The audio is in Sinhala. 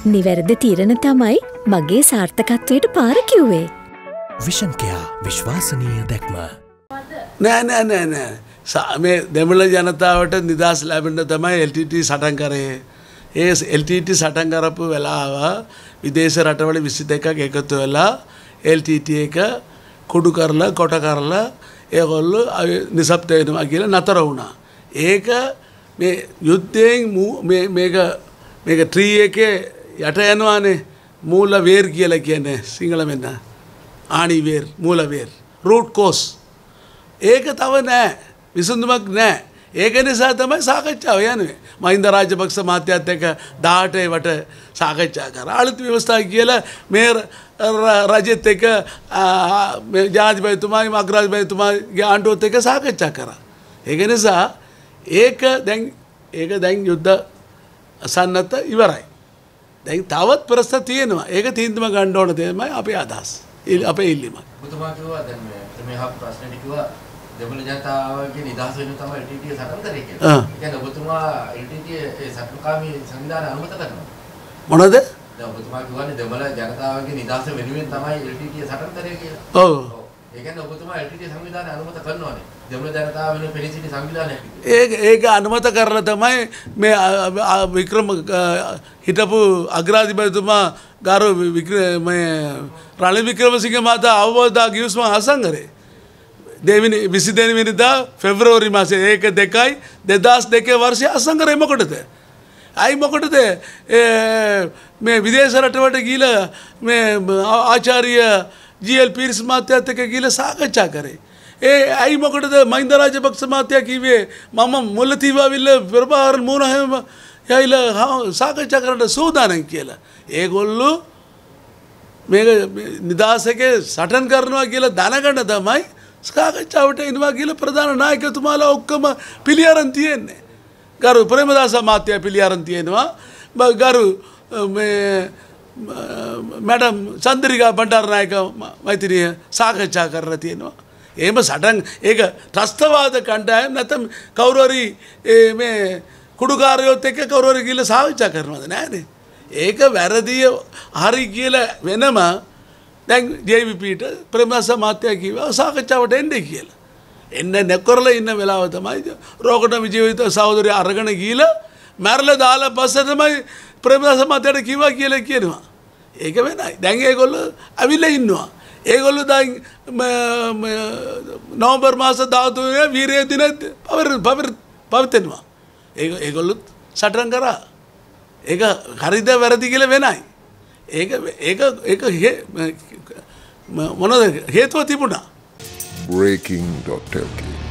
නිවැරදි තීරණ තමයි මගේ සාර්ථකත්වයට පාර කිව්වේ. විෂන් කෙයා විශ්වාසනීය දැක්ම. නෑ. මේ දෙමළ ජනතාවට නිදහස් ලැබෙන්න තමයි LTT සටන් කරේ. ඒ LTT සටන් කරපු වෙලාව විදේශ රටවල 22ක් එකතු වෙලා LTT එක කුඩු කරලා කොට කරලා ඒගොල්ලෝ නිසප්ත වෙනවා කියලා නතර වුණා. ඒක මේ යුද්ධයෙන් මේක ට්‍රී එකේ යට යනවානේ මූල වේර් කියලා කියන්නේ සිංහල මෙන්න ආණි වේර් මූල වේර් රූට් කෝස් ඒක තව නෑ විසඳුමක් නෑ. ඒක නිසා තමයි සාකච්ඡාව යන්නේ. මහින්ද රාජපක්ෂ මහත්තයාත් එක්ක 18 වට සාකච්ඡා කරා. අලුත් ව්‍යවස්ථා කියලා මේ රජෙත් එක්ක ජනාධිපතිතුමායි අග්‍රාධිපතිතුමාගේ ආණ්ඩුවත් එක්ක සාකච්ඡා කරා. ඒක නිසා ඒක දැන් යුද්ධ සන්නද්ධ ඉවරයි. දැන් තවත් ප්‍රශ්න තියෙනවා. ඒක තීන්දුව ගන්න ඕන තමයි අපේ අදහස්. අපේ ඉල්ලීම. ඔබතුමා කිව්වා දැන් මේ ප්‍රශ්නෙට කිව්වා දෙමළ ජනතාවගේ නිදහස වෙන තමයි LTT සටන් කරේ කියලා. ඒ කියන්නේ ඔබතුමා LTT ඒ සටන්කාමී සංවිධානය අනුමත කරනවා. මොනවද? දැන් ඔබතුමා කිව්වනේ දෙමළ ජනතාවගේ නිදහස වෙනුවෙන් තමයි LTT සටන් කරේ කියලා. ඔව්. ඒ කියන්නේ ඔබතුමා LTT සංවිධානය අනුමත කරනවානේ. දෙමළ ජනතාව වෙන පෙරසිටි සංවිධානයක්. ඒක අනුමත කරලා තමයි මේ වික්‍රම හිටපු අග්‍රාධිපතිතුමා ගාරු මේ රනිල් වික්‍රමසිංහ මහතා අවබෝධා ගිවිසුම අසං කරේ. 22 වෙනිදා පෙබ්‍රවරි මාසේ 1-2 වර්ෂයේ අසං කරේ මොකටද? අයි මොකටද මේ විදේශ රටවලට ගිහලා මේ ආචාර්ය ජී.එල්. පීරිස් මහත්තයාත් එක්ක ගිහලා සාකච්ඡා කරේ. අයි මොකටද මහින්ද රාජපක්ෂ මහත්තයා කිව්වේ මම මුල්ලතීව ආවිල්ලා ප්‍රභාකරන් මූණ හැම යයිලා සාකච්ඡා කරන්න සූදානම් කියලා. ඒගොල්ලෝ මේක නිදහසකේ සටන් කරනවා කියලා දැනගන්න තමයි සාකච්ඡාවට එනවා කියලා ප්‍රධාන නායකතුමාලා ඔක්කොම පිළි අරන් තියෙන්නේ. ගරු ප්‍රේමදාස මහත්තයා පිළි අරන් තියෙනවා. ගරු මේ මැඩම් චන්ද්‍රිකා බණ්ඩාරනායක මෛත්‍රිය සාකච්ඡා කරලා තියෙනවා. එහෙම සටන් ඒක ත්‍රස්තවාද කණ්ඩායම් නැත්නම් කවුරු හරි මේ කුඩුකාරයොත් එක්ක කවුරු හරි ගිහලා සාකච්ඡා කරනවද නෑනේ. ඒක වැරදිය හරි කියලා වෙනම දැන් JVPට ප්‍රේමදාස මහත්තයා කිව්වා සාකච්ඡාවට එන්න කියලා. එන්න නැකරලා ඉන්න වෙලාව තමයි රෝකඩ විජේවිත සහෝදරය අරගෙන ගිහලා මැරලා දාලා පස්සේ තමයි ප්‍රේමදාස මහත්තයාට කිව්වා කියලා කියනවා. ඒක වෙනයි. දැන් ඒගොල්ලෝ අවිල්ලා ඉන්නවා. ඒගොල්ලෝ දැන් නවම්බර් මාස 13 වීරය දින පවත්වනවා. ඒගොල්ලෝ සටන් කරා. ඒක හරිද වැරදි කියලා වෙනයි. ඒක මොනවද හේතුව තිබුණා. breaking.lk